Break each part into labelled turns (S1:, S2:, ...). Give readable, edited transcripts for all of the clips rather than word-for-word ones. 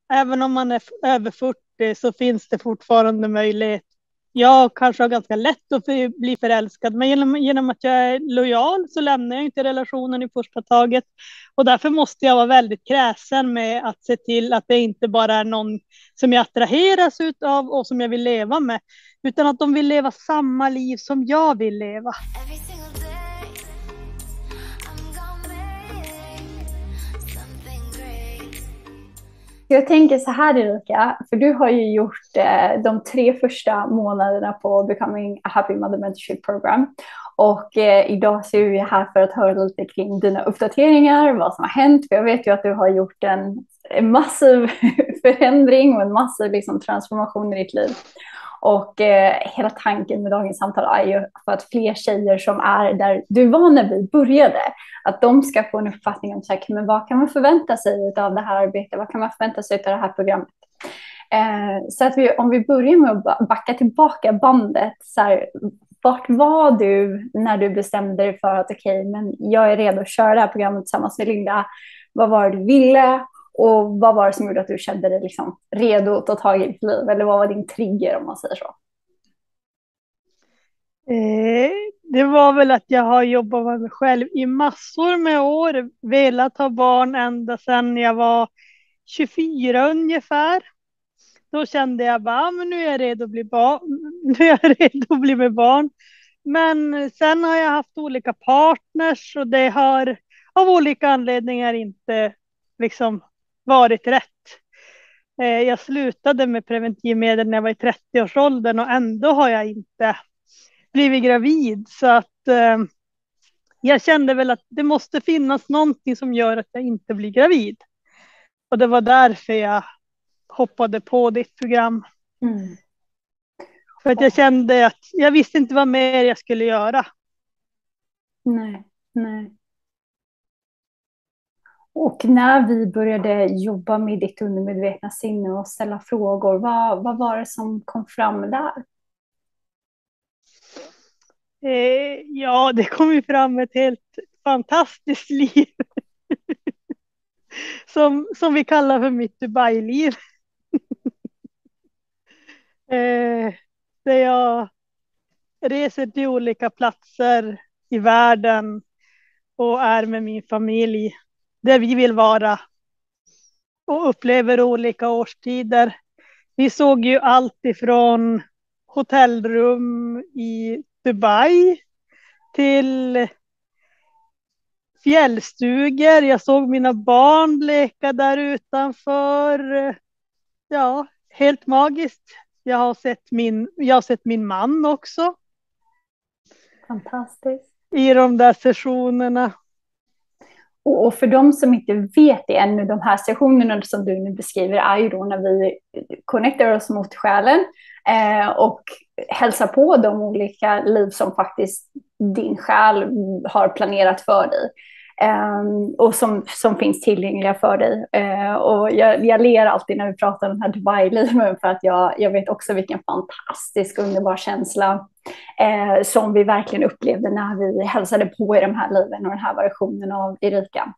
S1: även om man är över 40 så finns det fortfarande möjlighet. Jag kanske har ganska lätt att bli förälskad, men genom att jag är lojal så lämnar jag inte relationen i första taget. Och därför måste jag vara väldigt kräsen med att se till att det inte bara är någon som jag attraheras utav och som jag vill leva med, utan att de vill leva samma liv som jag vill leva.
S2: Jag tänker så här Erika, för du har ju gjort de 3 första månaderna på Becoming a Happy Mother Mentorship Program. Och idag så är vi här för att höra lite kring dina uppdateringar, vad som har hänt. För jag vet ju att du har gjort en massiv förändring och en massiv liksom, transformation i ditt liv. Och hela tanken med dagens samtal är ju för att fler tjejer som är där du var när vi började, att de ska få en uppfattning om så här, men vad kan man förvänta sig av det här arbetet, vad kan man förvänta sig av det här programmet. Så att om vi börjar med att backa tillbaka bandet, så här, vart var du när du bestämde dig för att okej, men jag är redo att köra det här programmet tillsammans med Linda, vad var det du ville? Och vad var det som gjorde att du kände dig liksom redo att ta tag i ditt liv? Eller vad var din trigger om man säger så?
S1: Det var väl att jag har jobbat med mig själv i massor med år. Velat ha barn ända sedan jag var 24 ungefär. Då kände jag bara, men nu är jag redo att bli barn. Nu är jag redo att bli med barn. Men sen har jag haft olika partners och det har av olika anledningar inte liksom varit rätt. Jag slutade med preventivmedel när jag var i 30-årsåldern och ändå har jag inte blivit gravid. Så att jag kände väl att det måste finnas någonting som gör att jag inte blir gravid. Och det var därför jag hoppade på ditt program.
S2: Mm.
S1: För att jag kände att jag visste inte vad mer jag skulle göra.
S2: Nej. Och när vi började jobba med ditt undermedvetna sinne och ställa frågor, vad var det som kom fram där?
S1: Ja, det kom ju fram ett helt fantastiskt liv. som vi kallar för mitt Dubai-liv. Där jag reser till olika platser i världen och är med min familj där vi vill vara och upplever olika årstider. Vi såg ju allt ifrån hotellrum i Dubai till fjällstugor. Jag såg mina barn leka där utanför. Ja, helt magiskt. Jag har sett min man också.
S2: Fantastiskt.
S1: I de där sessionerna.
S2: Och för de som inte vet det ännu, de här sessionerna som du nu beskriver är ju då när vi connectar oss mot själen och hälsar på de olika liv som faktiskt din själ har planerat för dig. Och som finns tillgängliga för dig. Och jag ler alltid när vi pratar om den här Dubai-liven för att jag vet också vilken fantastisk underbar känsla som vi verkligen upplevde när vi hälsade på i de här liven och den här versionen av Erika.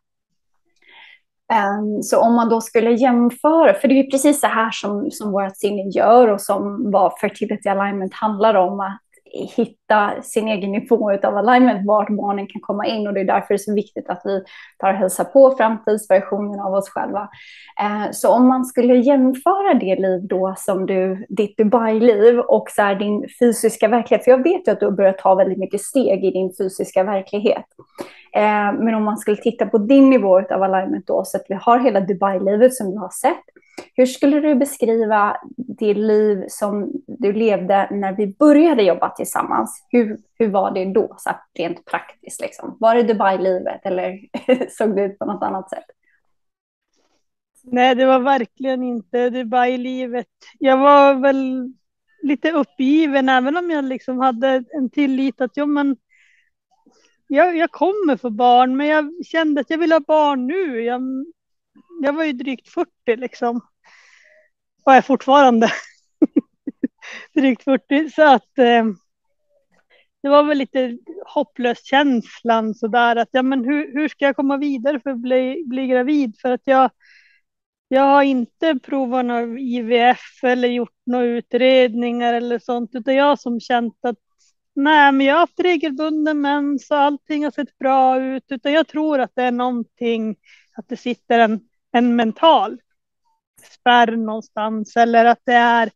S2: Så om man då skulle jämföra, för det är ju precis så här som vårt sinne gör och som vad fertility alignment handlar om, att hitta sin egen nivå av alignment, vart barnen kan komma in, och det är därför det är så viktigt att vi tar och hälsar på framtidsversionen av oss själva. Så om man skulle jämföra det liv då som ditt Dubai-liv och så här din fysiska verklighet, för jag vet ju att du har börjat ta väldigt mycket steg i din fysiska verklighet. Men om man skulle titta på din nivå av alignment då, så att vi har hela Dubai-livet som du har sett. Hur skulle du beskriva det liv som du levde när vi började jobba tillsammans? Hur var det då, så rent praktiskt? Liksom? Var det Dubai-livet eller såg det ut på något annat sätt?
S1: Nej, det var verkligen inte Dubai-livet. Jag var väl lite uppgiven, även om jag liksom hade en tillit att jag kommer få barn, men jag kände att jag vill ha barn nu. Jag var ju drygt 40 liksom. Och är fortfarande drygt 40. Så att det var väl lite hopplös känslan sådär. Att ja, men hur ska jag komma vidare för att bli gravid? För att Jag har inte provat någon IVF eller gjort några utredningar eller sånt, utan jag har som känt att nej, men jag har haft regelbunden mens och allting har sett bra ut, utan jag tror att det är någonting, att det sitter en mental spärr någonstans, eller att det är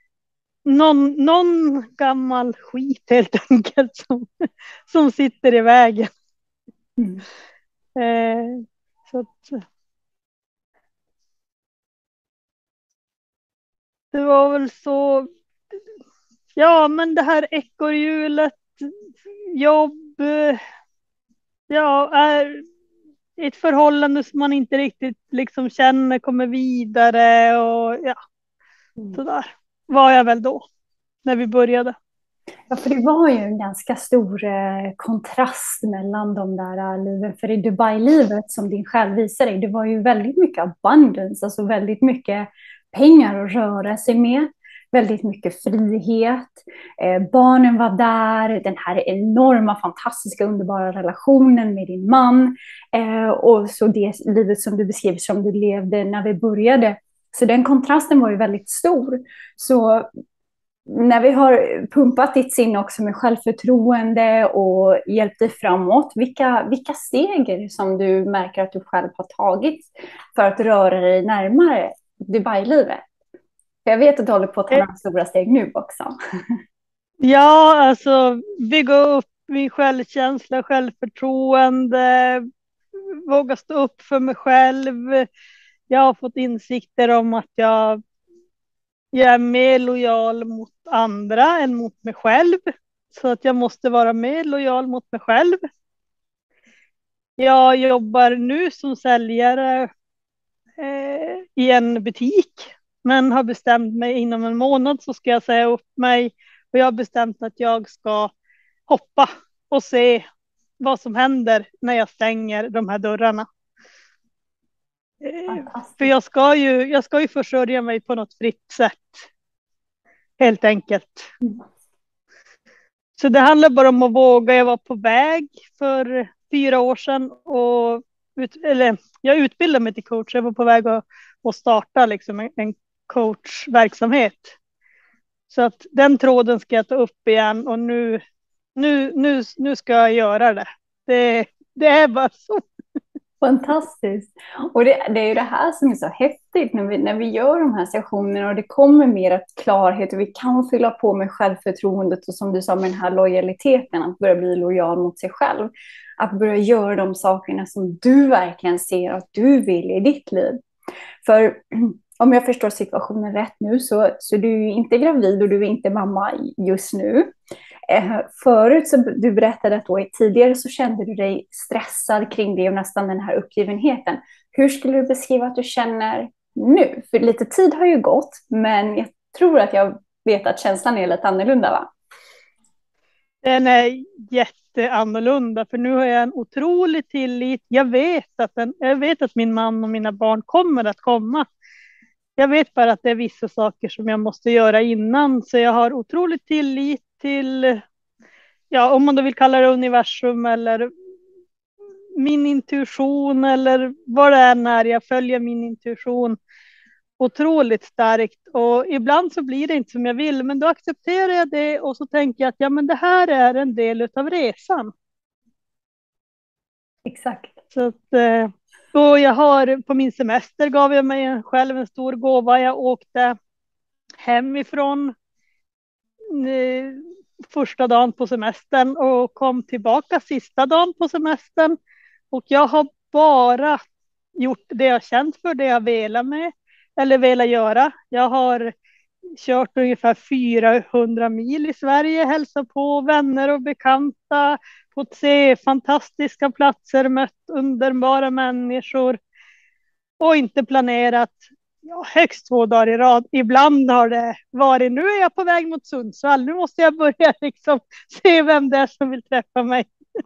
S1: någon gammal skit helt enkelt som sitter i vägen.
S2: Mm.
S1: Så att, det var väl så, ja men det här ekorrhjulet, jobb, ja, är ett förhållande som man inte riktigt liksom känner kommer vidare och ja, sådär var jag väl då när vi började.
S2: Ja, för det var ju en ganska stor kontrast mellan de där liven. För i Dubai-livet som din själv visar dig, det var ju väldigt mycket abundance, alltså väldigt mycket pengar att röra sig med, väldigt mycket frihet. Barnen var där, den här enorma, fantastiska, underbara relationen med din man. Och så det livet som du beskrev som du levde när vi började. Så den kontrasten var ju väldigt stor. Så när vi har pumpat ditt sinne också med självförtroende och hjälpt dig framåt, vilka steg är det som du märker att du själv har tagit för att röra dig närmare Dubai-livet? Jag vet att du håller på att ta några stora steg nu också.
S1: Ja, alltså bygga upp min självkänsla, självförtroende, våga stå upp för mig själv. Jag har fått insikter om att jag är mer lojal mot andra än mot mig själv. Så att jag måste vara mer lojal mot mig själv. Jag jobbar nu som säljare i en butik, men har bestämt mig inom en månad så ska jag säga upp mig. Och jag har bestämt att jag ska hoppa och se vad som händer när jag stänger de här dörrarna. För jag ska ju försörja mig på något fritt sätt. Helt enkelt. Så det handlar bara om att våga. Jag var på väg för 4 år sedan och jag utbildade mig till coach. Jag var på väg att starta liksom en coachverksamhet. Så att den tråden ska jag ta upp igen och nu ska jag göra det. Det är bara så.
S2: Fantastiskt. Och det är ju det här som är så häftigt när vi gör de här sessionerna och det kommer mer klarhet och vi kan fylla på med självförtroendet och som du sa med den här lojaliteten, att börja bli lojal mot sig själv. Att börja göra de sakerna som du verkligen ser att du vill i ditt liv. För om jag förstår situationen rätt nu så du är inte gravid och du är inte mamma just nu. Förut så du berättade att då tidigare så kände du dig stressad kring det och nästan den här uppgivenheten. Hur skulle du beskriva att du känner nu? För lite tid har ju gått, men jag tror att jag vet att känslan är lite annorlunda, va?
S1: Den är jätteannorlunda, för nu har jag en otrolig tillit. Jag vet att min man och mina barn kommer att komma. Jag vet bara att det är vissa saker som jag måste göra innan, så jag har otrolig tillit till, ja, om man då vill kalla det universum eller min intuition eller vad det är, när jag följer min intuition otroligt starkt. Och ibland så blir det inte som jag vill, men då accepterar jag det och så tänker jag att ja, men det här är en del av resan.
S2: Exakt.
S1: Så att, och jag har på min semester gav jag mig själv en stor gåva. Jag åkte hemifrån första dagen på semestern och kom tillbaka sista dagen på semestern. Och jag har bara gjort det jag känt för, det jag velat med eller velat göra. Jag har kört ungefär 400 mil i Sverige, hälsat på vänner och bekanta, fått se fantastiska platser, mött underbara människor och inte planerat högst 2 dagar i rad. Ibland har det varit, nu är jag på väg mot Sundsvall, nu måste jag börja liksom se vem det är som vill träffa mig.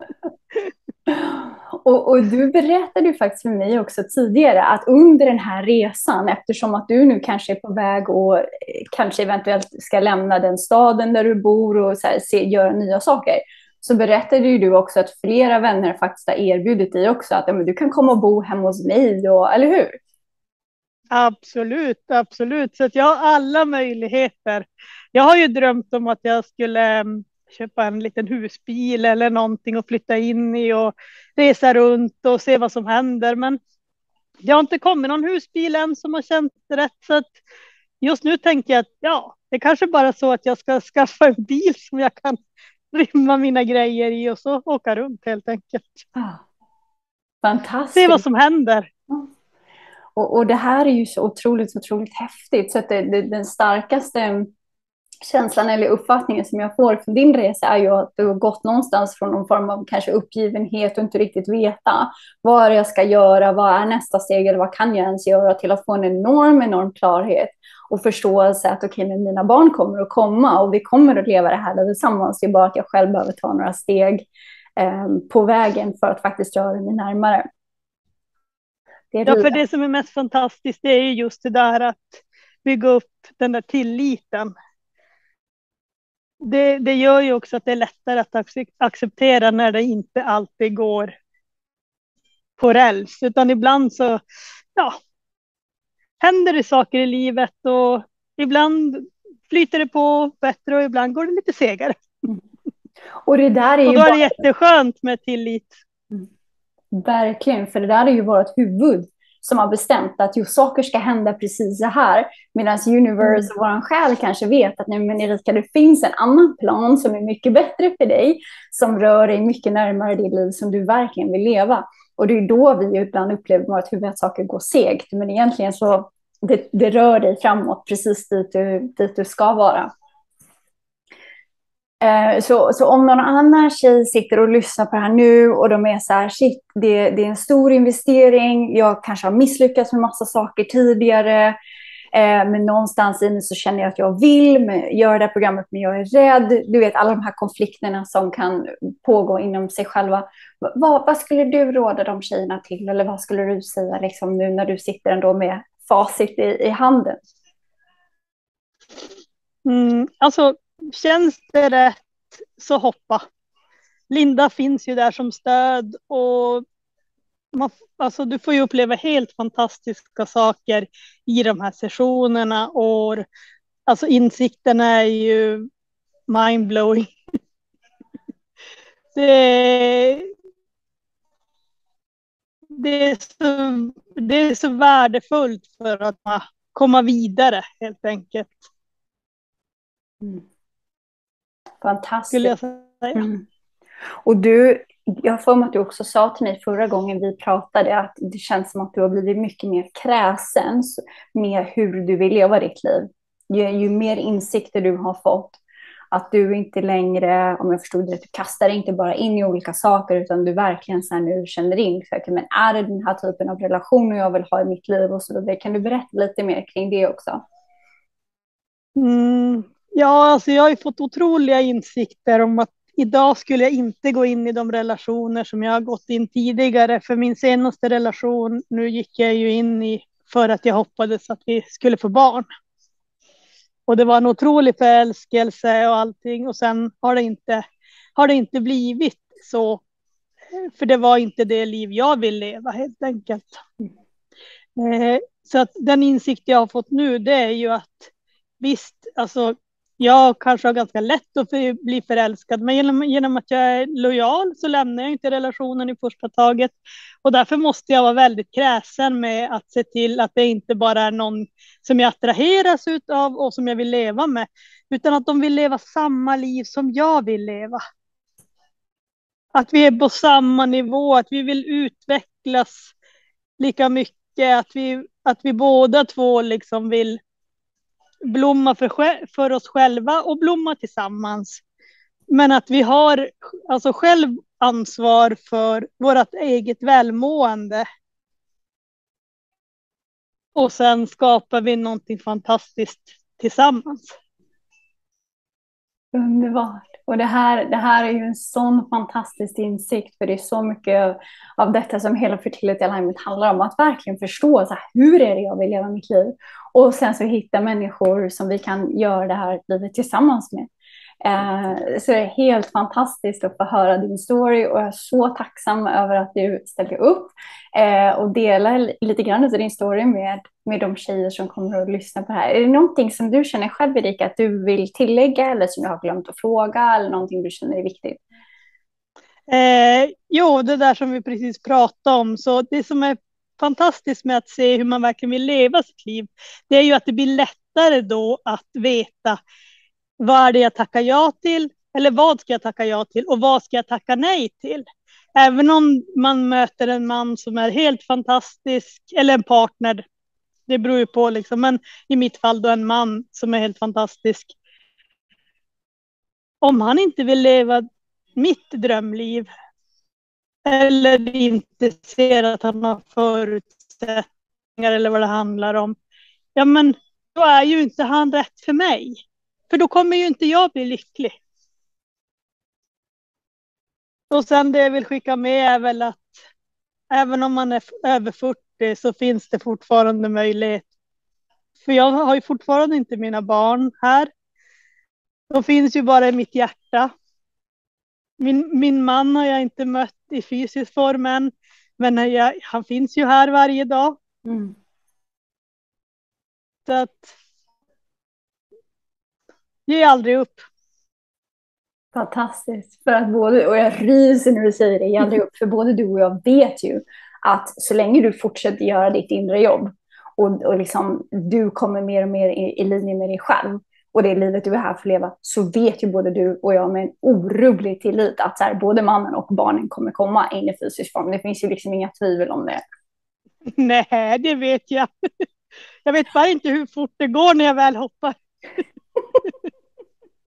S2: Och du berättade ju faktiskt för mig också tidigare att under den här resan, eftersom att du nu kanske är på väg och kanske eventuellt ska lämna den staden där du bor och så här, göra nya saker, så berättade ju du också att flera vänner faktiskt har erbjudit dig också att ja, men du kan komma och bo hemma hos mig, eller hur?
S1: Absolut, absolut. Så att jag har alla möjligheter. Jag har ju drömt om att jag skulle köpa en liten husbil eller någonting och flytta in i och resa runt och se vad som händer. Men det har inte kommit någon husbil än som har känts rätt. Så att just nu tänker jag att ja, det är kanske bara så att jag ska skaffa en bil som jag kan rymma mina grejer i och så åka runt helt enkelt. Se vad
S2: Fantastiskt.
S1: som händer.
S2: Och det här är ju så otroligt häftigt. Så att den starkaste känslan eller uppfattningen som jag får från din resa är ju att du har gått någonstans från någon form av kanske uppgivenhet och inte riktigt veta vad jag ska göra, vad är nästa steg eller vad kan jag ens göra, till att få en enorm klarhet och förståelse att okej, men mina barn kommer att komma och vi kommer att leva det här tillsammans. Det är bara att jag själv behöver ta några steg på vägen för att faktiskt röra mig närmare.
S1: Ja, för det som är mest fantastiskt det är ju just det där att bygga upp den där tilliten. Det gör ju också att det är lättare att acceptera när det inte alltid går på räls. Utan ibland så händer det saker i livet och ibland flyter det på bättre och ibland går det lite segare.
S2: Och det där är ju
S1: och då är det jätteskönt med tillit.
S2: Verkligen, för det där är ju vårt huvud som har bestämt att saker ska hända precis så här. Medan universe och våran själ kanske vet att nej, men Erika, det finns en annan plan som är mycket bättre för dig. Som rör dig mycket närmare det liv som du verkligen vill leva. Och det är då vi ibland upplever vårt huvud att saker går segt. Men egentligen så det rör dig framåt precis dit du ska vara. Så om någon annan tjej sitter och lyssnar på det här nu och de är så här, shit, det är en stor investering, jag kanske har misslyckats med massa saker tidigare, men någonstans inne så känner jag att jag vill göra det här programmet, men jag är rädd. Du vet, alla de här konflikterna som kan pågå inom sig själva. Vad skulle du råda de tjejerna till, eller vad skulle du säga liksom, nu när du sitter ändå med facit i handen?
S1: Alltså, känns det rätt så hoppa. Linda finns ju där som stöd och du får ju uppleva helt fantastiska saker i de här sessionerna och alltså insikterna är ju mindblowing. Det är så värdefullt för att komma vidare helt enkelt.
S2: Fantastiskt.
S1: Skulle jag säga.
S2: Och jag får mig att du också sa till mig förra gången vi pratade att det känns som att du har blivit mycket mer kräsen med hur du vill leva ditt liv. Ju mer insikter du har fått, att du inte längre, om jag förstod det, du kastar inte bara in i olika saker utan du verkligen så här nu känner in, men är det den här typen av relationer jag vill ha i mitt liv och så vidare. Kan du berätta lite mer kring det också?
S1: Ja, alltså jag har ju fått otroliga insikter om att idag skulle jag inte gå in i de relationer som jag har gått in tidigare. För min senaste relation, nu gick jag ju in i för att jag hoppades att vi skulle få barn. Och det var en otrolig förälskelse och allting. Och sen har det inte blivit så. För det var inte det liv jag vill leva helt enkelt. Så att den insikt jag har fått nu, det är ju att visst, alltså jag kanske har ganska lätt att bli förälskad, men genom att jag är lojal så lämnar jag inte relationen i första taget. Och därför måste jag vara väldigt kräsen med att se till att det inte bara är någon som jag attraheras av och som jag vill leva med, utan att de vill leva samma liv som jag vill leva. Att vi är på samma nivå, att vi vill utvecklas lika mycket, att vi båda två liksom vill blomma för oss själva och blomma tillsammans. Men att vi har alltså själv ansvar för vårt eget välmående. Och sen skapar vi någonting fantastiskt tillsammans.
S2: Underbart. Och det här är ju en sån fantastisk insikt, för det är så mycket av detta som hela Fertility Alignment handlar om, att verkligen förstå så här, hur är det jag vill leva mitt liv, och sen så hitta människor som vi kan göra det här livet tillsammans med. Så det är helt fantastiskt att få höra din story och jag är så tacksam över att du ställer upp och delar lite grann av din story med de tjejer som kommer att lyssna på det här. Är det någonting som du känner själv, Erika, att du vill tillägga eller som du har glömt att fråga eller någonting du känner är viktigt?
S1: Jo, det där som vi precis pratade om. Så det som är fantastiskt med att se hur man verkligen vill leva sitt liv, det är ju att det blir lättare då att veta vad är det jag tackar ja till, eller vad ska jag tacka ja till och vad ska jag tacka nej till. Även om man möter en man som är helt fantastisk, eller en partner, det beror ju på liksom, men i mitt fall då en man som är helt fantastisk. Om han inte vill leva mitt drömliv eller inte ser att han har förutsättningar eller vad det handlar om, ja men då är ju inte han rätt för mig. För då kommer ju inte jag bli lycklig. Och sen det jag vill skicka med är väl att även om man är över 40 så finns det fortfarande möjlighet. För jag har ju fortfarande inte mina barn här. De finns ju bara i mitt hjärta. Min man har jag inte mött i fysisk form än. Men han finns ju här varje dag.
S2: Mm.
S1: Så att ge aldrig upp.
S2: Fantastiskt. För att både, och jag ryser när du säger det, ge aldrig upp. För både du och jag vet ju att så länge du fortsätter göra ditt inre jobb och liksom, du kommer mer och mer i linje med dig själv och det livet du är här för att leva, så vet ju både du och jag med en orubblig tillit att så här, både mannen och barnen kommer komma in i fysisk form. Det finns ju liksom inga tvivel om det.
S1: Nej, det vet jag. Jag vet bara inte hur fort det går när jag väl hoppar.